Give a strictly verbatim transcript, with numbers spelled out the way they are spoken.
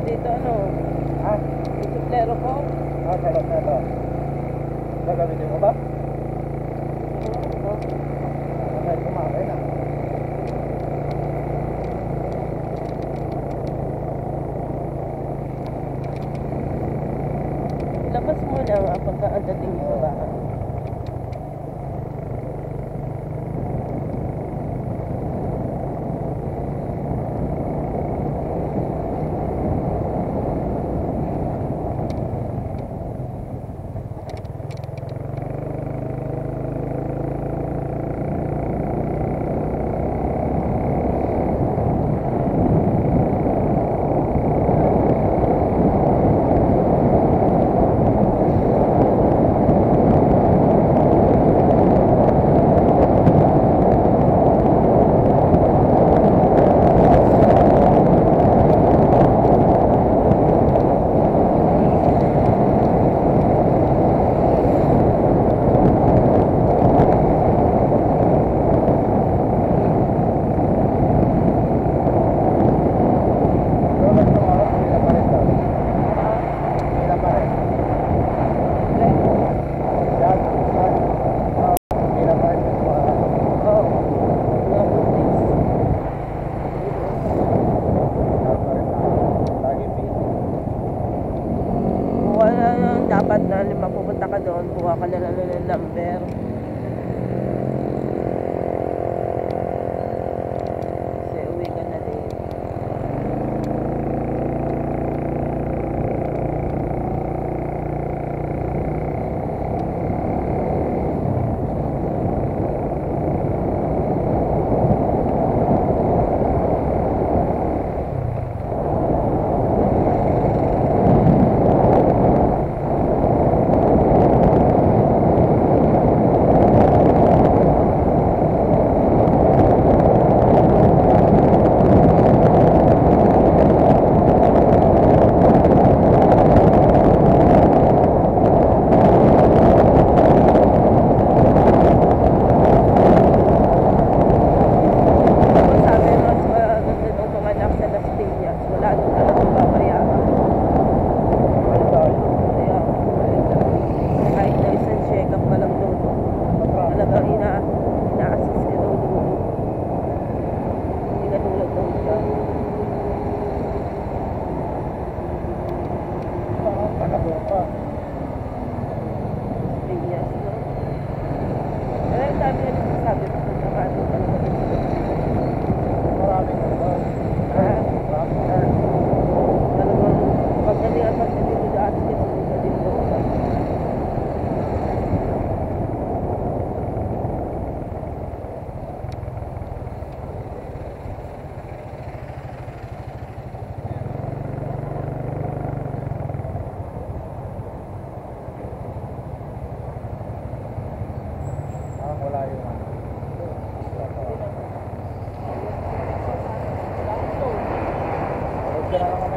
dito ano? Ha? Yung suplero ko? Ah, sarap na ito. Gagamitin mo ba? Oo. Kahit kumakay na. Labas mo lang ah, pagka ang dating mo sa bahay. Dapat na lima pupunta ka doon, kuha ka na lang ng number. Kasi uwi ka na din. Wala yung ano. Huwag ka na naman